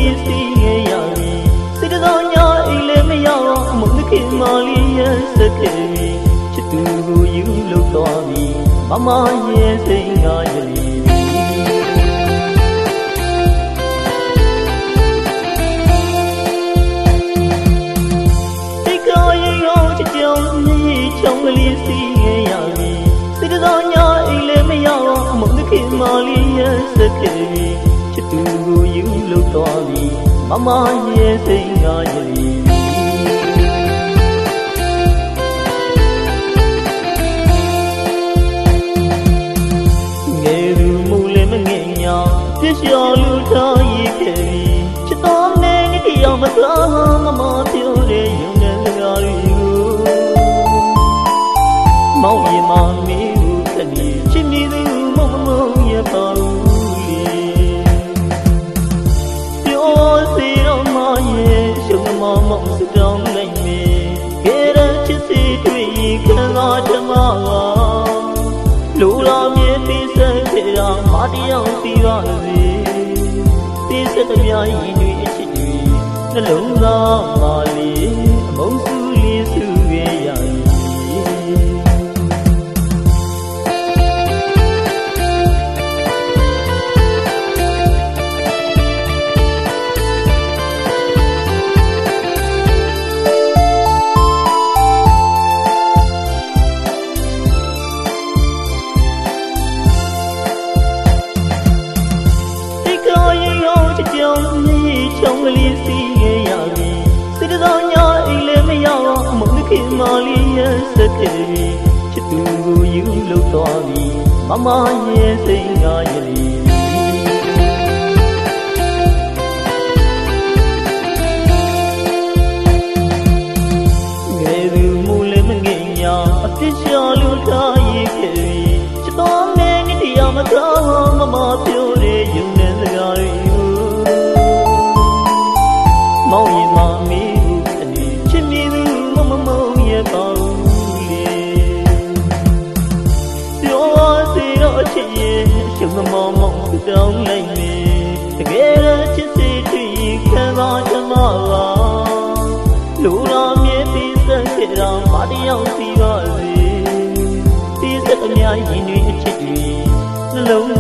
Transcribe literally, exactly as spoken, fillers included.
လေးစီငယ်ရပြီစိတ်တော်ညာအိမ်လည်းမရောက်မုန်းခင်မလေးရဲ့စက်ခဲ့ပြီချစ်သူကိုယူလို့သွားပြီမမရဲ့စိတ်ငါရည်စိတ်ကောင်းရင်ရောချစ်ကြောင်မြေချောင်းကလေးစီငယ်ရပြီစိတ်တော်ညာအိမ်လည်းမရောက်မုန်းခင်မလေးရဲ့စက်ခဲ့ပြီချစ်သူကိုယူလို့သွားပြီမမရဲ့စိတ်ငါရည်ပြည့်စုံလူထားရခဲ့ပြီချစ်တော်နဲ့နေ့တယောက်မသားမမပြောတဲ့ယုံတဲ့စကားတွေကိုမောင်ရမမီးကိုခဏချစ်မိသူမမမုံရပါဘူးလေပြောစီတော့မရဲ့ရှုံးမမောင်စတောင်းလိုက်မေခဲ့တဲ့ချစ်စီတွေ့ခံစားဓမ္မပါလူလာမြေပိစက်ခဲ့တာမတရားစီပါစေပိစက်တများရင်တွေအချစ်တွေနှလုံးသားမာလေးအမုန်းစုလေးစုရဲ့ရည်ကြောင်မြေချောင်းကလေးစီငယ်ရပြီစိတ်တော်ညာအိမ်လည်းမရောက်မုန်းခင်မလေးရဲ့စက်ခဲ့ပြီချစ်သူကိုယူလို့သွားပြီမမရဲ့စိတ်ငါရည်ငယ်သူမူလည်းမငယ်ညာအပြစ်ရှာလို့ထားရခဲ့ပြီချစ်တော်နဲ့နေ့တရားမကောင်းမမပြောတဲ့ယုံတဲ့စကားတွေမောင်ရင်မမီးကိုခဏချစ်မိသူမမမုံရပါဘူးလေပြောစီတော့ချစ်ရဲ့ရှုံးမမောင်စတောင်းလိုက်မေတကယ်ချစ်စီတွေ့ခံစားချမပါလူလာမြေပြီးစက်ခဲ့တာမတရားစီပါစေပြီးစက်အများရင်တွေအချစ်တွေနှလုံး